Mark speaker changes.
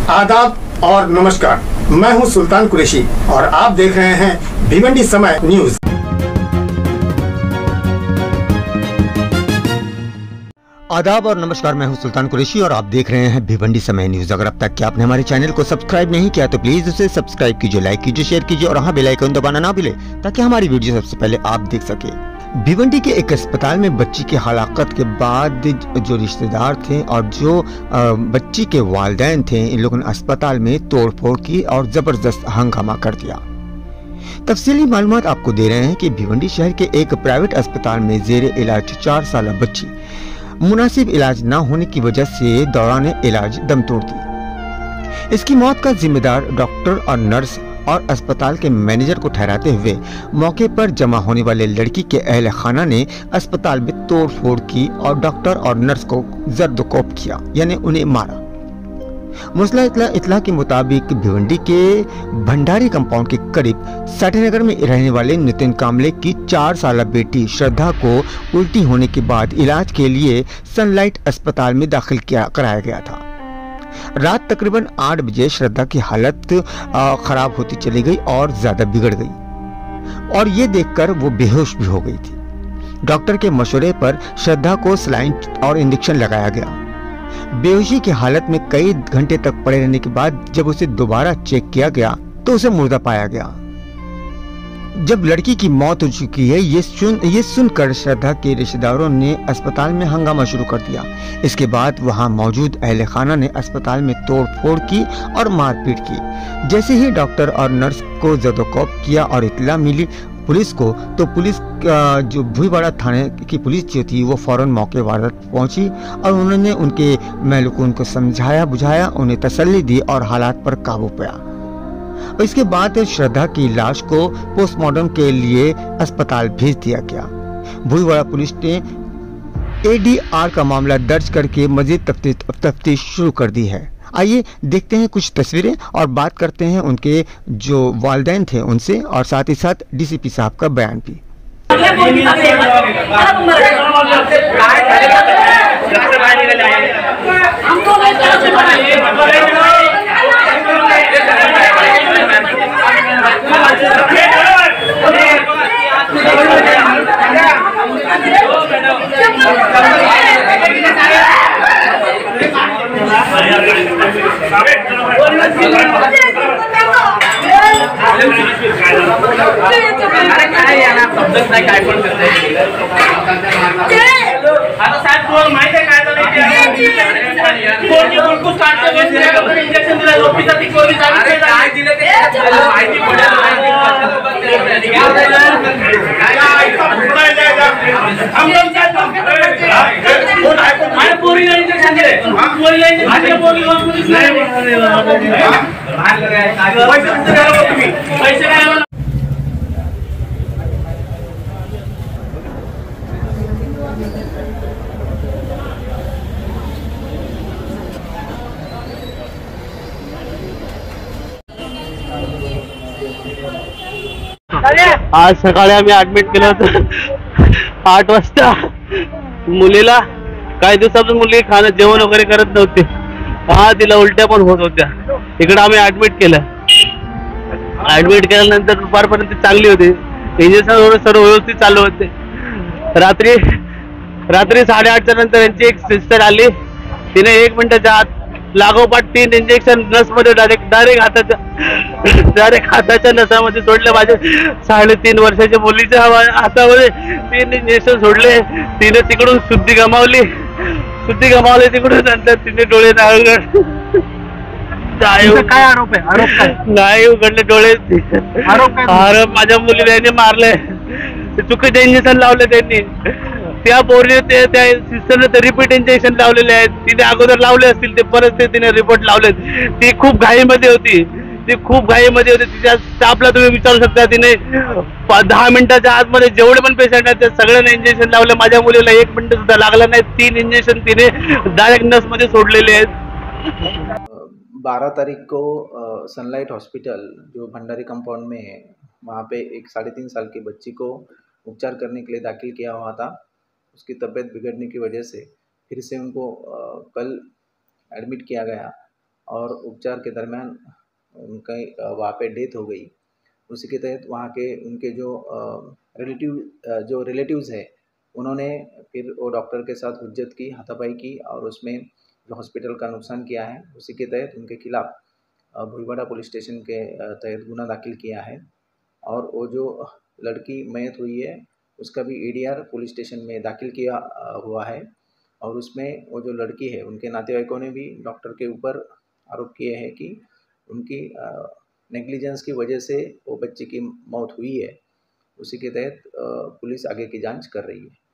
Speaker 1: आदाब और नमस्कार, मैं हूं सुल्तान कुरैशी और आप देख रहे हैं भिवंडी समय न्यूज। आदाब और नमस्कार, मैं हूं सुल्तान कुरैशी और आप देख रहे हैं भिवंडी समय न्यूज। अगर अब तक कि आपने हमारे चैनल को सब्सक्राइब नहीं किया तो प्लीज उसे सब्सक्राइब कीजिए, लाइक कीजिए, शेयर कीजिए और हाँ बेल आइकन दबाना ना भूलें ताकि हमारी वीडियो सबसे पहले आप देख सके। भिवंडी के एक अस्पताल में बच्ची की हलाकत के बाद जो रिश्तेदार थे और जो बच्ची के वालिदैन थे, इन लोगों ने अस्पताल में तोड़फोड़ की और जबरदस्त हंगामा कर दिया। तफसीली मालूमात आपको दे रहे हैं कि भिवंडी शहर के एक प्राइवेट अस्पताल में जेर इलाज 4 साल बच्ची मुनासिब इलाज न होने की वजह से दौरान इलाज दम तोड़ दी। इसकी मौत का जिम्मेदार डॉक्टर और नर्स और अस्पताल के मैनेजर को ठहराते हुए मौके पर जमा होने वाले लड़की के अहल खाना ने अस्पताल में तोड़फोड़ की और डॉक्टर और नर्स को जर्दकोप किया, यानी उन्हें मारा। मुस्ला इतला के मुताबिक भिवंडी के भंडारी कंपाउंड के करीब साठीनगर में रहने वाले नितिन कामले की 4 साल बेटी श्रद्धा को उल्टी होने के बाद इलाज के लिए सनलाइट अस्पताल में दाखिल कराया गया था। रात तकरीबन 8 बजे श्रद्धा की हालत खराब होती चली गई और ज्यादा बिगड़ गई और ये देखकर वो बेहोश भी हो गई थी। डॉक्टर के मशवरे पर श्रद्धा को सलाइन और इंजेक्शन लगाया गया। बेहोशी की हालत में कई घंटे तक पड़े रहने के बाद जब उसे दोबारा चेक किया गया तो उसे मुर्दा पाया गया। जब लड़की की मौत हो चुकी है ये सुनकर श्रद्धा के रिश्तेदारों ने अस्पताल में हंगामा शुरू कर दिया। इसके बाद वहां मौजूद अहले खाना ने अस्पताल में तोड़फोड़ की और मारपीट की। जैसे ही डॉक्टर और नर्स को जदोकोप किया और इत्तला मिली पुलिस को, तो पुलिस जो भुईवाड़ा थाने की पुलिस जो थी वो फौरन मौके पर पहुंची और उन्होंने उनके महलूकों को समझाया बुझाया, उन्हें तसल्ली दी और हालात पर काबू पाया। इसके बाद श्रद्धा की लाश को पोस्टमार्टम के लिए अस्पताल भेज दिया गया। भुईवाड़ा पुलिस ने ADR का मामला दर्ज करके मजीद तफ्तीश शुरू कर दी है। आइए देखते हैं कुछ तस्वीरें और बात करते हैं उनके जो वालिदैन थे उनसे और साथ ही साथ DCP साहब का बयान भी।
Speaker 2: आज सकाळी आम्ही ऍडमिट केलं होतं 8 वाजता। मुलीला काही दिवसापासून मुली खाणं जेवण वगैरे करत नव्हती। तिला उलट्या पण होत होत्या। इकडे आम्ही ऍडमिट केलं। ऍडमिट केल्यानंतर दुपारपर्यंत चांगली होती। इंजेक्शन वगैरे सर्व व्यवस्थित चालू होते। रात्री 8:30च्या नंतर यांची एक सिस्टर आली। तिने 1 मिनिटाच्या आत लागोपाठ 3 इंजेक्शन नस मध्ये डायरेक्ट हाताच्या नसामध्ये सोडले। माझ्या 3.5 वर्षाच्या मुलीच्या हातामध्ये 3 इंजेक्शन सोडले। तिने तिकडून शुद्धी गमावली तिकडून। नंतर तिने डोळे
Speaker 3: काय आरोप आहे?
Speaker 2: नाही उघडले डोळे। आरोप माझ्या मुलीला मारले, चुकीचे इंजेक्शन लावले त्यांनी। त्या पोरीने त्या सिस्टरने ते रिपीट इंजेक्शन लावलेले आहेत। तिने अगोदर लावले असतील ते परत तिने रिपोर्ट लावले। ती खूप घाईमध्ये होती। तिच्या स्टाफला तुम्ही विचारू शकता। तिने 10 मिनिटाच्या आतमध्ये जेवढे पण पेशंट आहेत त्या सगळ्यांना इंजेक्शन लावले। माझ्या मुलीला 1 मिनिट सुद्धा लागला नाही। 3 इंजेक्शन तिने डायरेक्ट नस मध्ये सोडलेले आहेत।
Speaker 4: 12 तारीख को सनलाइट हॉस्पिटल जो भंडारी कंपाउंड में है, वहाँ पे एक 3.5 साल की बच्ची को उपचार करने के लिए दाखिल किया हुआ था। उसकी तबीयत बिगड़ने की वजह से फिर से उनको कल एडमिट किया गया और उपचार के दरमियान उनका वहाँ पे डेथ हो गई। उसी के तहत वहाँ के उनके जो रिलेटिव्स है, उन्होंने फिर वो डॉक्टर के साथ हुज्जत की, हाथापाई की और उसमें जो हॉस्पिटल का नुकसान किया है, उसी के तहत उनके खिलाफ भीलवाड़ा पुलिस स्टेशन के तहत गुना दाखिल किया है। और वो जो लड़की मयत हुई है, उसका भी एडीआर पुलिस स्टेशन में दाखिल किया हुआ है। और उसमें वो जो लड़की है, उनके नातेवाइकों ने भी डॉक्टर के ऊपर आरोप किए हैं कि उनकी नेग्लिजेंस की वजह से वो बच्चे की मौत हुई है। उसी के तहत पुलिस आगे की जांच कर रही है।